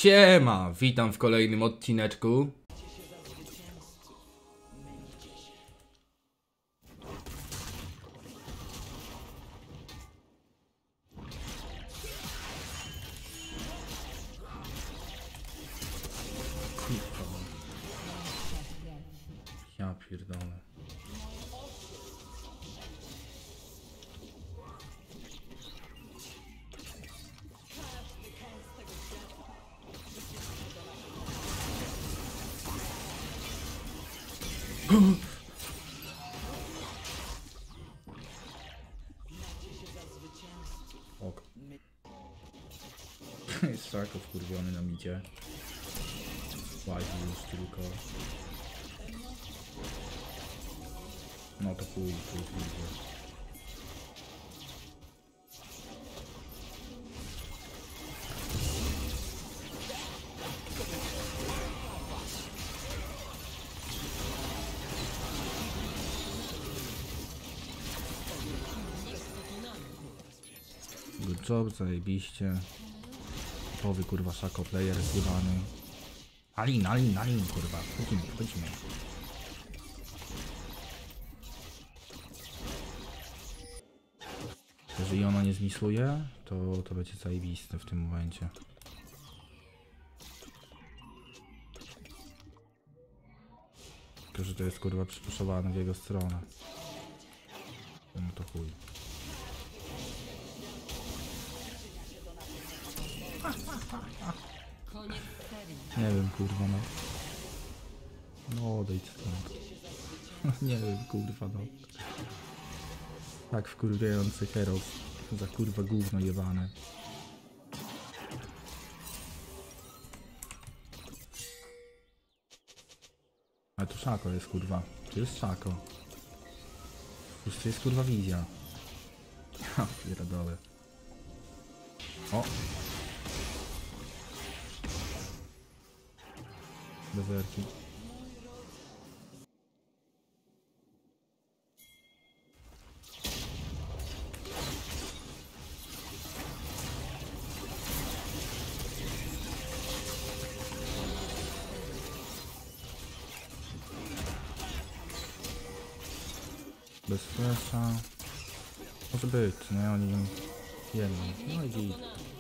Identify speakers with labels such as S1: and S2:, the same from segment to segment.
S1: Siema, witam w kolejnym odcineczku. Kurwa. Ja pierdolę. Ok. Jest Szako wkurwiony na midzie. Łazi już tylko. No to chuj, kurwa. Good job, zajebiście. Powy kurwa Szako player zjebany. Alin, kurwa. Wchodzimy. Jeżeli ona nie zmisuje, to będzie zajebiste w tym momencie. Tylko, że to jest kurwa przypuszowane w jego stronę. No to chuj. Nie wiem kurwa no. No odejdź stąd. Nie wiem kurwa no. Tak wkurwiający Heros. Za kurwa gówno jebane. Ale tu Szako jest kurwa. Tu jest Szako. Już tu jest kurwa wizja. Ha, pierdolę. O! Bezerki. Bez flasha. Może być, no oni ją jedną. No i git.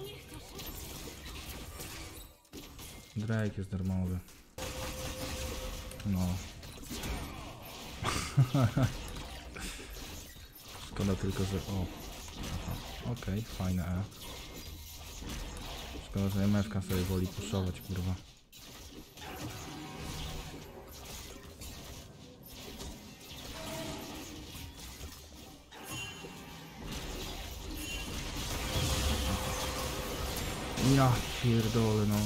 S1: Drake jest darmowy. No. Szkoda tylko, że... O. Okej, fajne E. Szkoda, że MFK sobie woli puszować, kurwa. Ja pierdolę, no.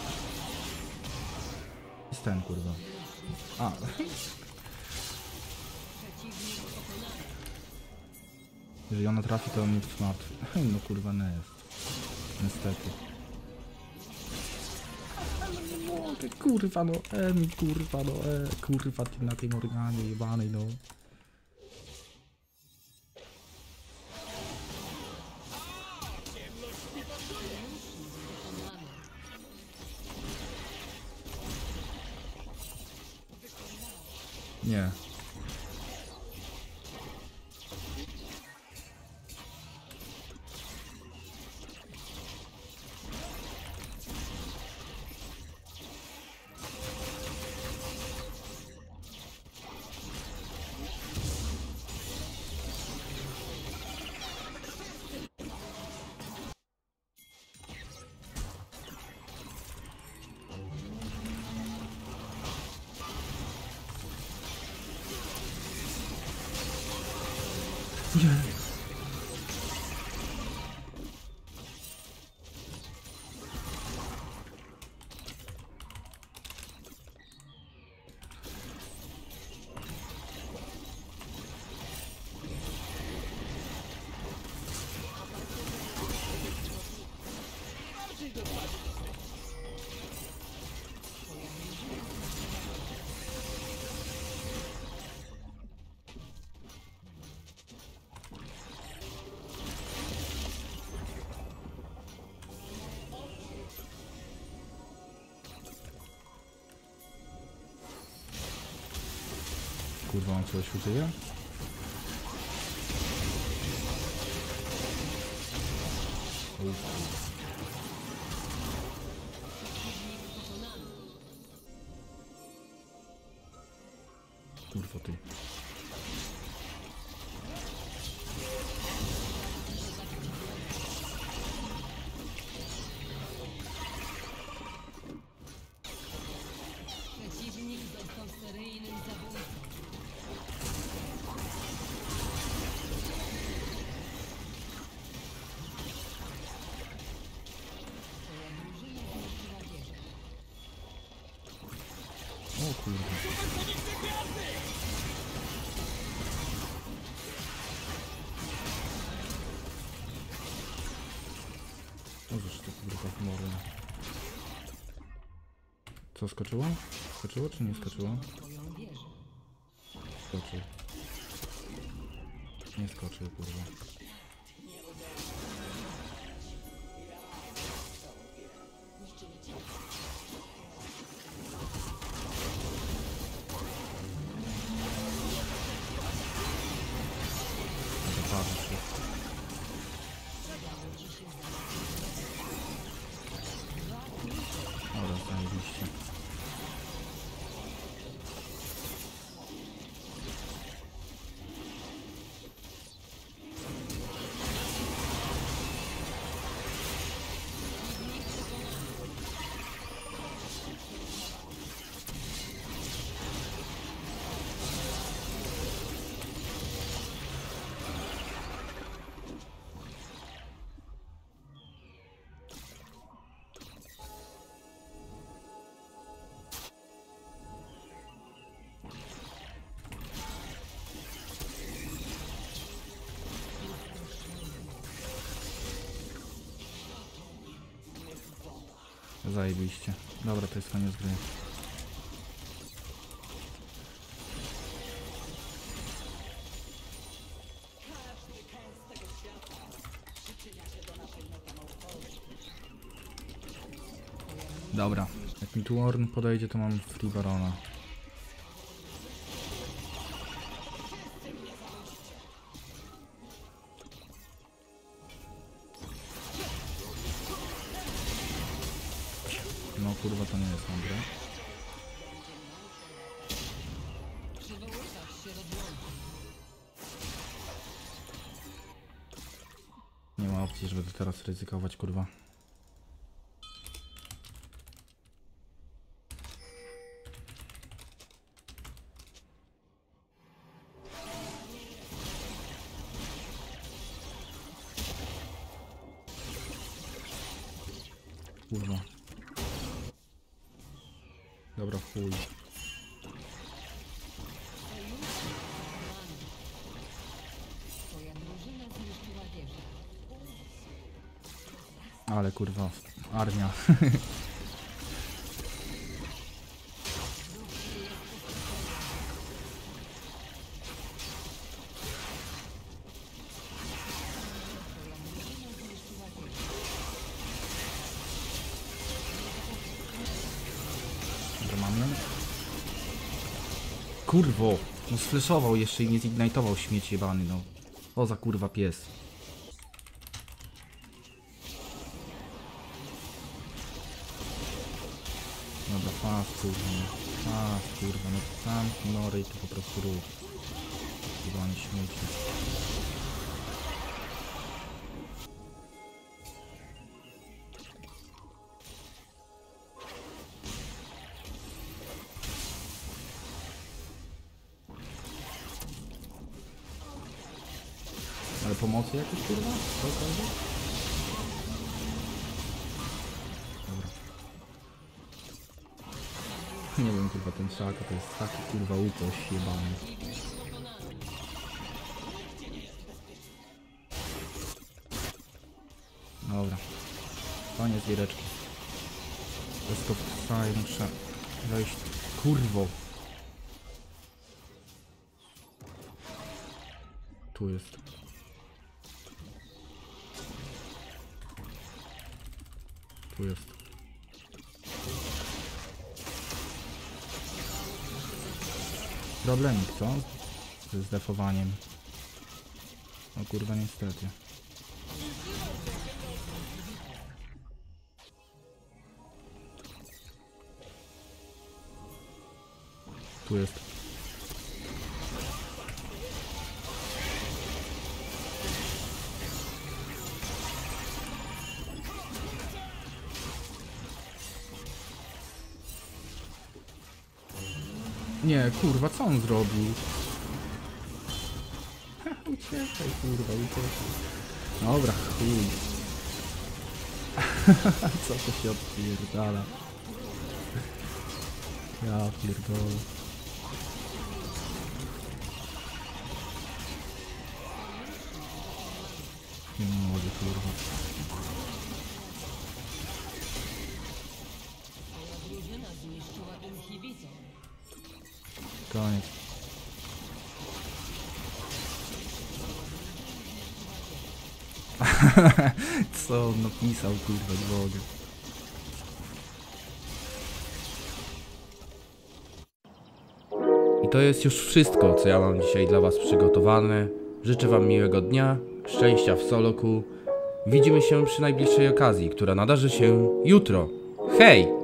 S1: Jest ten, kurwa. A. Jeżeli ona trafi, to on jest martwy. No kurwa, nie jest. Niestety. Kurwa no, kurwa no, kurwa ty na tym organie jebanej, no. Nie. Nie. kurwa, on coś użyje? Kurwa ty.
S2: Przeciwnik został seryjnym zabójcą. Twoja drużyna zniszczyła wieżę.
S1: O kurwa. Możesz to kurwa w morę. Co, skoczyło? Skoczyło czy nie skoczyło?
S2: Twoją wieżę.
S1: Skoczył. Nie skoczył, kurwa. Zapadł się. Dobra, zajebiście. Zajebiście. Dobra, to jest koniec gry. Dobra, jak mi tu Ornn podejdzie, to mam Free Barona. No kurwa, to nie jest mądre.
S2: Przywoływasz się do błędu.
S1: Nie ma opcji, żeby to teraz ryzykować, kurwa. Kurwa. Dobra, chuj.
S2: Twoja drużyna zniszczyła wieżę.
S1: Ale kurwa, armia. Kurwo, no sfleszował jeszcze i nie zignitował śmieć jebany, no. O za kurwa pies. Dobra, fast kurwa, no tam nory i to po prostu rób. Chyba nie śmieci. Ale pomocy jakieś kurwa? Cokolwiek? Dobra. Nie wiem kurwa, ten szaka to jest taki kurwa utoś jebany. Dobra. Koniec giereczki. Wszystko wstaje, muszę wejść. Kurwo. Tu jest. Tu jest. Problemik, co? Ze zdefowaniem. O kurwa, niestety. Tu jest. Nie, kurwa, co on zrobił? Uciekaj, kurwa, uciekaj. Dobra, chuj. Co to się odpierdala? Ja pierdolę. Nie mogę, kurwa.
S2: Drużyna zniszczyła inhibitor.
S1: Koniec. Co on napisał, kurwa, nie mogę. I to jest już wszystko, co ja mam dzisiaj dla was przygotowane. Życzę wam miłego dnia, szczęścia w soloku. Widzimy się przy najbliższej okazji, która nadarzy się jutro. Hej!